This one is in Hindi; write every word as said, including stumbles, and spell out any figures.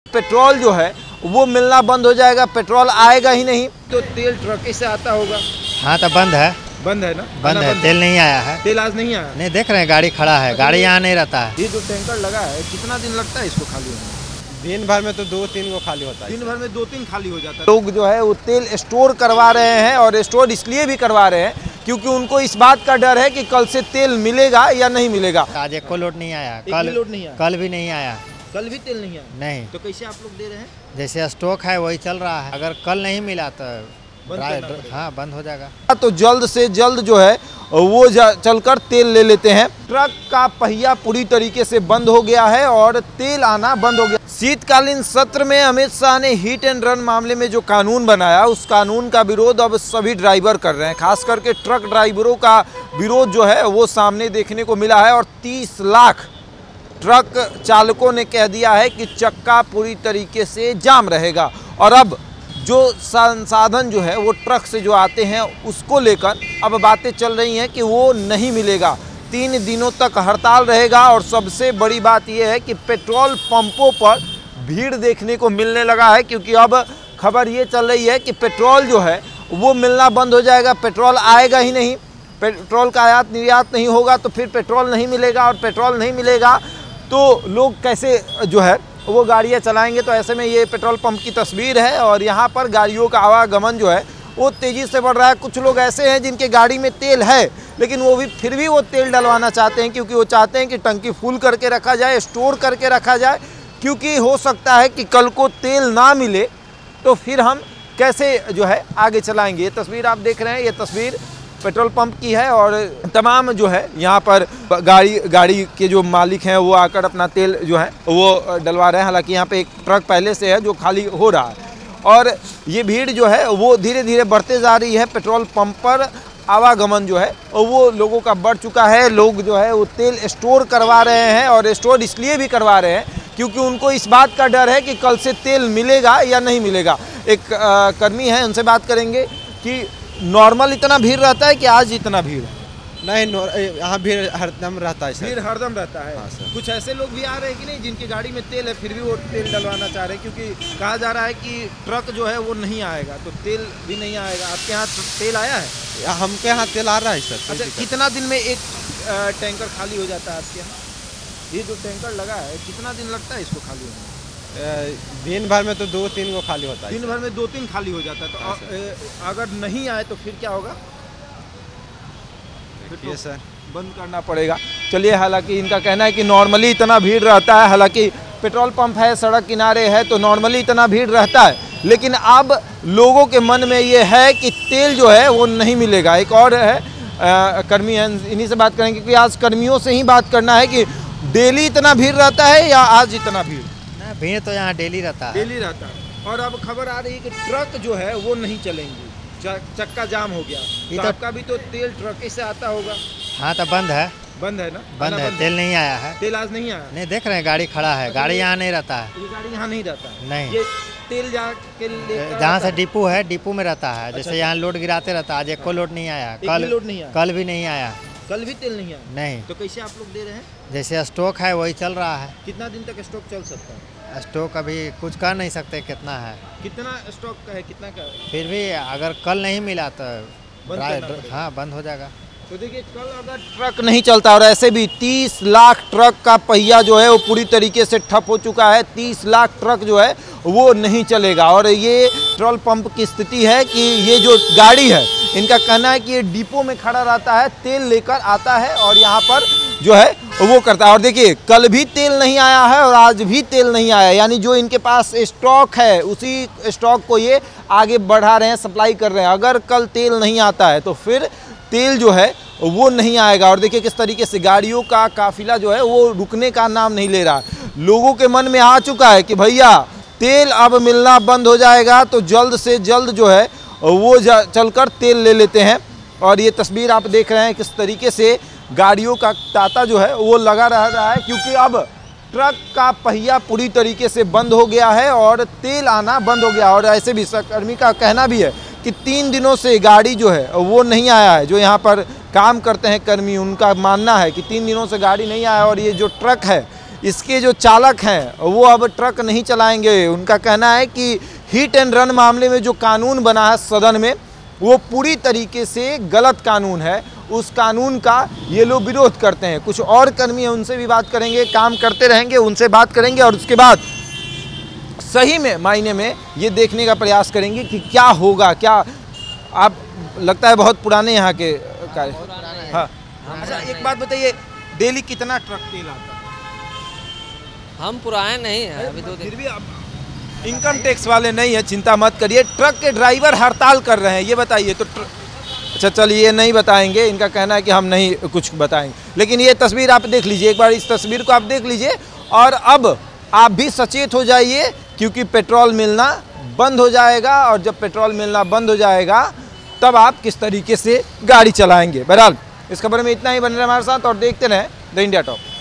पेट्रोल जो है वो मिलना बंद हो जाएगा, पेट्रोल आएगा ही नहीं तो तेल ट्रक से आता होगा। हाँ तो बंद है, बंद है ना, बंद है, तेल नहीं आया है। तेल आज नहीं आया? नहीं, देख रहे हैं गाड़ी खड़ा है, गाड़ी यहाँ नहीं रहता है। ये जो टैंकर लगा है कितना दिन लगता है इसको खाली होने? दिन भर में तो दो तीन को खाली होता है। दिन भर में दो तीन खाली हो जाता है। लोग जो है वो तेल स्टोर करवा रहे हैं और स्टोर इसलिए भी करवा रहे हैं क्योंकि उनको इस बात का डर है कि कल से तेल मिलेगा या नहीं मिलेगा। आज एक को लोड नहीं आया, कल लोड नहीं आया, कल भी नहीं आया, कल भी तेल नहीं आया। नहीं तो कैसे आप लोग दे रहे हैं? जैसे स्टॉक है वही चल रहा है, अगर कल नहीं मिला तो हाँ बंद हो जाएगा। तो जल्द से जल्द जो है वो चलकर तेल ले लेते हैं। ट्रक का पहिया पूरी तरीके से बंद हो गया है और तेल आना बंद हो गया। शीतकालीन सत्र में अमित शाह ने हिट एंड रन मामले में जो कानून बनाया उस कानून का विरोध अब सभी ड्राइवर कर रहे हैं। खास करके ट्रक ड्राइवरों का विरोध जो है वो सामने देखने को मिला है और तीस लाख ट्रक चालकों ने कह दिया है कि चक्का पूरी तरीके से जाम रहेगा। और अब जो संसाधन जो है वो ट्रक से जो आते हैं उसको लेकर अब बातें चल रही हैं कि वो नहीं मिलेगा। तीन दिनों तक हड़ताल रहेगा और सबसे बड़ी बात यह है कि पेट्रोल पंपों पर भीड़ देखने को मिलने लगा है क्योंकि अब खबर ये चल रही है कि पेट्रोल जो है वो मिलना बंद हो जाएगा, पेट्रोल आएगा ही नहीं। पेट्रोल का आयात निर्यात नहीं होगा तो फिर पेट्रोल नहीं मिलेगा और पेट्रोल नहीं मिलेगा तो लोग कैसे जो है वो गाड़ियाँ चलाएंगे। तो ऐसे में ये पेट्रोल पंप की तस्वीर है और यहाँ पर गाड़ियों का आवागमन जो है वो तेज़ी से बढ़ रहा है। कुछ लोग ऐसे हैं जिनके गाड़ी में तेल है लेकिन वो भी फिर भी वो तेल डलवाना चाहते हैं क्योंकि वो चाहते हैं कि टंकी फुल करके रखा जाए, स्टोर करके रखा जाए, क्योंकि हो सकता है कि कल को तेल ना मिले तो फिर हम कैसे जो है आगे चलाएंगे। ये तस्वीर आप देख रहे हैं, ये तस्वीर पेट्रोल पंप की है और तमाम जो है यहाँ पर गाड़ी गाड़ी के जो मालिक हैं वो आकर अपना तेल जो है वो डलवा रहे हैं। हालांकि यहाँ पे एक ट्रक पहले से है जो खाली हो रहा है और ये भीड़ जो है वो धीरे धीरे बढ़ते जा रही है। पेट्रोल पंप पर आवागमन जो है वो लोगों का बढ़ चुका है। लोग जो है वो तेल स्टोर करवा रहे हैं और स्टोर इसलिए भी करवा रहे हैं क्योंकि उनको इस बात का डर है कि कल से तेल मिलेगा या नहीं मिलेगा। एक आ, कर्मी है, उनसे बात करेंगे कि नॉर्मल इतना भीड़ रहता है कि आज इतना भीड़ है? नहीं, यहाँ भीड़ हरदम रहता है। भीड़ हरदम रहता है। हाँ सर। कुछ ऐसे लोग भी आ रहे हैं कि नहीं जिनकी गाड़ी में तेल है फिर भी वो तेल डलवाना चाह रहे हैं क्योंकि कहा जा रहा है कि ट्रक जो है वो नहीं आएगा तो तेल भी नहीं आएगा। आपके यहाँ तेल आया है? हमके यहाँ तेल आ रहा है सर। अच्छा, कितना दिन में एक टैंकर खाली हो जाता है आपके यहाँ? ये जो टैंकर लगा है कितना दिन लगता है इसको खाली होने? दिन भर में तो दो तीन को खाली होता है। दिन भर में दो तीन खाली हो जाता है। तो आ, अगर नहीं आए तो फिर क्या होगा? ये सर बंद करना पड़ेगा। चलिए, हालांकि इनका कहना है कि नॉर्मली इतना भीड़ रहता है, हालांकि पेट्रोल पंप है, सड़क किनारे है तो नॉर्मली इतना भीड़ रहता है, लेकिन अब लोगों के मन में ये है कि तेल जो है वो नहीं मिलेगा। एक और है आ, कर्मी हैं, इन्हीं से बात करेंगे क्योंकि आज कर्मियों से ही बात करना है कि डेली इतना भीड़ रहता है या आज इतना भीड़? भीड़ तो यहाँ डेली रहता है। डेली रहता है और अब खबर आ रही है कि ट्रक जो है वो नहीं चलेंगी, चक्का जाम हो गया। तो, तो आपका भी तो तेल ट्रक से आता होगा। हाँ तो बंद है, बंद है ना, बंद है, तेल नहीं आया है। तेल आज नहीं आया? नहीं, देख रहे हैं गाड़ी खड़ा है, गाड़ी यहाँ नहीं रहता है। ये गाड़ी यहाँ नहीं रहता है? नहीं, ये तेल जहाँ के जहाँ से डिपो है डिपो में रहता है। जैसे यहाँ लोड गिराते रहता है, आज एक को लोड नहीं आया, कल लोड नहीं आया, कल भी नहीं आया, कल भी तेल नहीं आया। नहीं तो कैसे आप लोग दे रहे हैं? जैसे स्टॉक है वही चल रहा है। कितना दिन तक स्टॉक चल सकता है? स्टॉक अभी कुछ कर नहीं सकते कितना है। कितना स्टॉक का है, कितना का? फिर भी अगर कल नहीं मिला तो बंद हाँ बंद हो जाएगा। तो देखिए, कल अगर ट्रक नहीं चलता और ऐसे भी तीस लाख ट्रक का पहिया जो है वो पूरी तरीके से ठप हो चुका है, तीस लाख ट्रक जो है वो नहीं चलेगा। और ये पेट्रोल पंप की स्थिति है कि ये जो गाड़ी है इनका कहना है कि ये डिपो में खड़ा रहता है, तेल लेकर आता है और यहाँ पर जो है वो करता है। और देखिए, कल भी तेल नहीं आया है और आज भी तेल नहीं आया, यानी जो इनके पास स्टॉक है उसी स्टॉक को ये आगे बढ़ा रहे हैं, सप्लाई कर रहे हैं। अगर कल तेल नहीं आता है तो फिर तेल जो है वो नहीं आएगा। और देखिए किस तरीके से गाड़ियों का काफिला जो है वो रुकने का नाम नहीं ले रहा। लोगों के मन में आ चुका है कि भैया तेल अब मिलना बंद हो जाएगा तो जल्द से जल्द जो है वो चलकर तेल ले लेते हैं। और ये तस्वीर आप देख रहे हैं किस तरीके से गाड़ियों का तांता जो है वो लगा रह रहा है क्योंकि अब ट्रक का पहिया पूरी तरीके से बंद हो गया है और तेल आना बंद हो गया। और ऐसे भी सहकर्मी का कहना भी है कि तीन दिनों से गाड़ी जो है वो नहीं आया है। जो यहाँ पर काम करते हैं कर्मी, उनका मानना है कि तीन दिनों से गाड़ी नहीं आया और ये जो ट्रक है इसके जो चालक हैं वो अब ट्रक नहीं चलाएंगे। उनका कहना है कि हिट एंड रन मामले में जो कानून बना है सदन में वो पूरी तरीके से गलत कानून है, उस कानून का ये लोग विरोध करते हैं। कुछ और कर्मी हैं, उनसे भी बात करेंगे, काम करते रहेंगे, उनसे बात करेंगे और उसके बाद सही में मायने में ये देखने का प्रयास करेंगे कि क्या होगा। क्या आप लगता है बहुत पुराने यहाँ के कार्य? हाँ, अच्छा एक बात बताइए, डेली कितना ट्रक तेल आता है? हम पुराने नहीं हैं अभी दो दिन। फिर भी आप इनकम टैक्स वाले नहीं है, चिंता मत करिए। ट्रक के ड्राइवर हड़ताल कर रहे हैं, ये बताइए तो ट्र... अच्छा चलिए नहीं बताएंगे, इनका कहना है कि हम नहीं कुछ बताएंगे। लेकिन ये तस्वीर आप देख लीजिए, एक बार इस तस्वीर को आप देख लीजिए और अब आप भी सचेत हो जाइए क्योंकि पेट्रोल मिलना बंद हो जाएगा और जब पेट्रोल मिलना बंद हो जाएगा तब आप किस तरीके से गाड़ी चलाएंगे। बहरहाल इस खबर में इतना ही, बने रहे हमारे साथ और देखते रहें द इंडिया टॉप।